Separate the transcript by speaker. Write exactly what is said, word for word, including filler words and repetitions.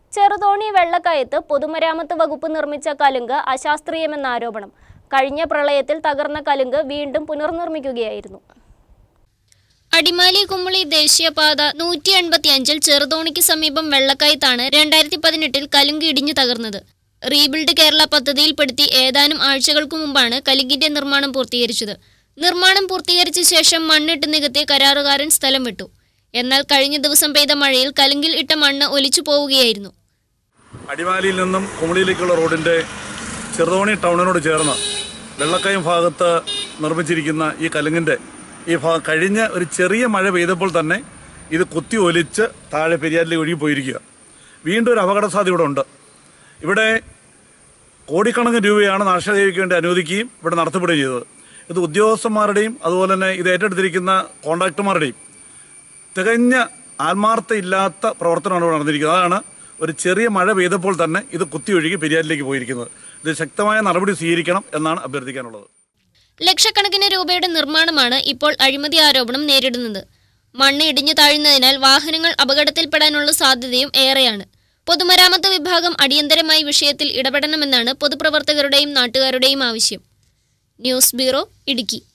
Speaker 1: ചെറുതോണി വെള്ളക്കയത്ത് പൊതുമരാമത്ത് വകുപ്പ് നിർമ്മിച്ച കലുങ്ക് അശാസ്ത്രീയമെന്ന ആരോപണം. കഴിഞ്ഞ പ്രളയത്തിൽ തകർന്ന കലുങ്ക് വീണ്ടും പുനർനിർമ്മിക്കുകയായിരുന്നു. അടിമാലി കുമ്മളി ദേശീയപാത നൂറ്റി എൺപത്തി അഞ്ചിൽ ചെറുതോണിക്ക് സമീപം വെള്ളക്കയത്താണ് രണ്ടായിരത്തി പതിനെട്ടിൽ കലുങ്ക് ഇടിഞ്ഞു തകർന്നത്. റീബിൽഡ് കേരള പദ്ധതിയിൽപ്പെടുത്തി ഏതാനും ആഴ്ചകൾക്കു മുമ്പാണ് കലുങ്കിന്റെ നിർമ്മാണം പൂർത്തീകരിച്ചത്. നിർമ്മാണം പൂർത്തീകരിച്ച ശേഷം മണ്ണിട്ട് നികത്തി കരാറുകാരൻ സ്ഥലം വിട്ടു. എന്നാൽ കഴിഞ്ഞ ദിവസം പെയ്ത മഴയിൽ കലുങ്കിൽ ഇട്ട മണ്ണ് ഒലിച്ചു പോവുകയായിരുന്നു.
Speaker 2: അടിമാലിയിൽ നിന്നും കുമളിയിലേക്കുള്ള റോഡിന്റെ ചെറുതോണി ടൗണിനോട് ചേർന്ന് വെള്ളക്കയം ഭാഗത്ത് നിർമ്മിച്ചിരിക്കുന്ന ഈ കലുങ്കിന്റെ ഈ ഭാഗം കഴിഞ്ഞ ഒരു ചെറിയ മഴ പെയ്തപ്പോൾ തന്നെ ഇത് കുത്തി ഒലിച്ച് താഴെ പെരിയാറിലേക്ക് ഒഴുകി പോയിരിക്കുക. വീണ്ടും ഒരു അപകട സാധ്യത ഇവിടെ ഉണ്ട്. ഇവിടെ കോടിക്കണക്കിന് രൂപയാണ് നാശനഷ്ടങ്ങൾക്ക് വേണ്ടി അനുവദിക്കുകയും ഇവിടെ നടത്തപ്പെടുകയും ചെയ്തത്. ഇത് ഉദ്യോഗസ്ഥന്മാരുടെയും അതുപോലെ തന്നെ ഇത് ഏറ്റെടുത്തിരിക്കുന്ന കോൺട്രാക്ടർമാരുടെയും തികഞ്ഞ ആത്മാർത്ഥയില്ലാത്ത പ്രവർത്തനമാണ് ഇവിടെ നടന്നിരിക്കുന്നത്. അതാണ് ഒരു ചെറിയ മഴ പെയ്തപ്പോൾ തന്നെ ഇത് കുത്തി ഒഴുകി പെരിയാറിലേക്ക് പോയിരിക്കുന്നത്. ഇത് ശക്തമായ നടപടി സ്വീകരിക്കണം എന്നാണ് അഭ്യർത്ഥിക്കാനുള്ളത്.
Speaker 1: ലക്ഷക്കണക്കിന് രൂപയുടെ നിർമ്മാണമാണ് ഇപ്പോൾ അഴിമതി ആരോപണം നേരിടുന്നത്. മണ്ണ് ഇടിഞ്ഞു താഴുന്നതിനാൽ വാഹനങ്ങൾ അപകടത്തിൽപ്പെടാനുള്ള സാധ്യതയും ഏറെയാണ്. പൊതുമരാമത്ത് വിഭാഗം അടിയന്തരമായി വിഷയത്തിൽ ഇടപെടണമെന്നാണ് പൊതുപ്രവർത്തകരുടെയും നാട്ടുകാരുടെയും ആവശ്യം. News bureau, Idukki.